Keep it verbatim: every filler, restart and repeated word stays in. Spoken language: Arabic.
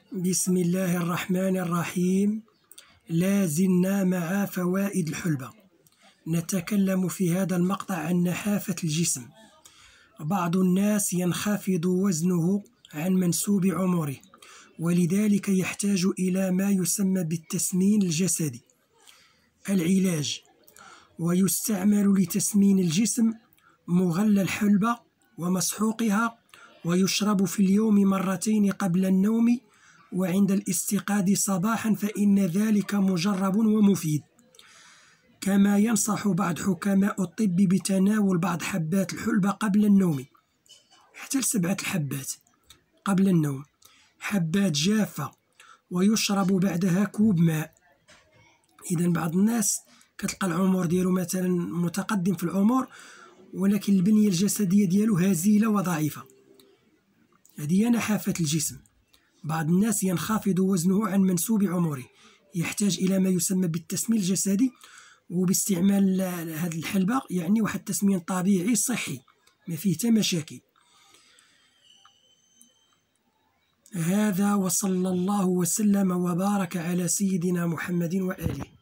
بسم الله الرحمن الرحيم. لا زلنا مع فوائد الحلبة. نتكلم في هذا المقطع عن نحافة الجسم. بعض الناس ينخفض وزنه عن منسوب عمره، ولذلك يحتاج إلى ما يسمى بالتسمين الجسدي. العلاج: ويستعمل لتسمين الجسم مغلى الحلبة ومسحوقها، ويشرب في اليوم مرتين قبل النوم وعند الاستيقاظ صباحا، فإن ذلك مجرب ومفيد. كما ينصح بعض حكماء الطب بتناول بعض حبات الحلبة قبل النوم، حتى لسبعة الحبات قبل النوم، حبات جافة، ويشرب بعدها كوب ماء. إذن بعض الناس كتلقى العمر ديالو مثلا متقدم في العمر، ولكن البنية الجسدية ديالو هزيلة وضعيفة. هذه هي نحافة الجسم. بعض الناس ينخفض وزنه عن منسوب عمره، يحتاج إلى ما يسمى بالتسمين الجسدي، وباستعمال هذه الحلبة يعني واحد التسمين طبيعي صحي ما فيه حتى مشاكل. هذا، وصلى الله وسلم وبارك على سيدنا محمد وآله.